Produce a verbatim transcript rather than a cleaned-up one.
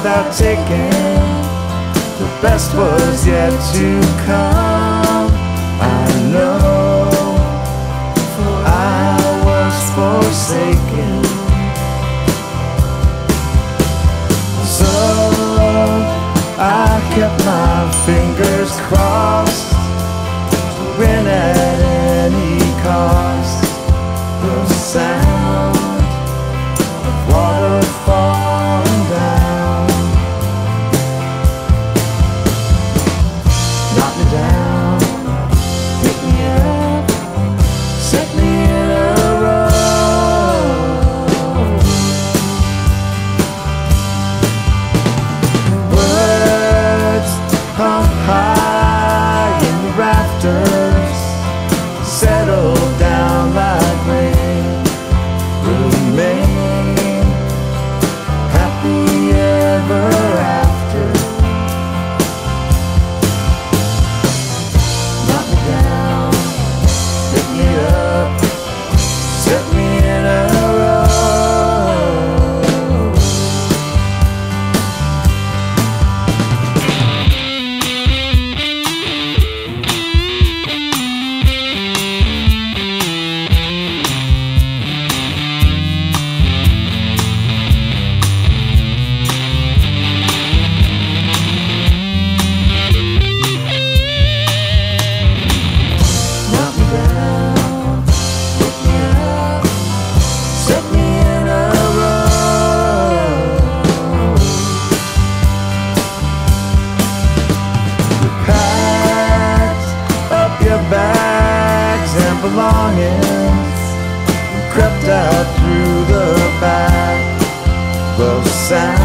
without taking. The best was yet to come. I know, for I was forsaken. So I kept my fingers crossed to win at any cost. The sound of water falling down knock me down, pick me up, set me in a row. Words hung high in the rafters, settle down like rain, remain happy ever after. Knock me down, pick me up, set me in a row. Bags and belongings crept out through the back. The sound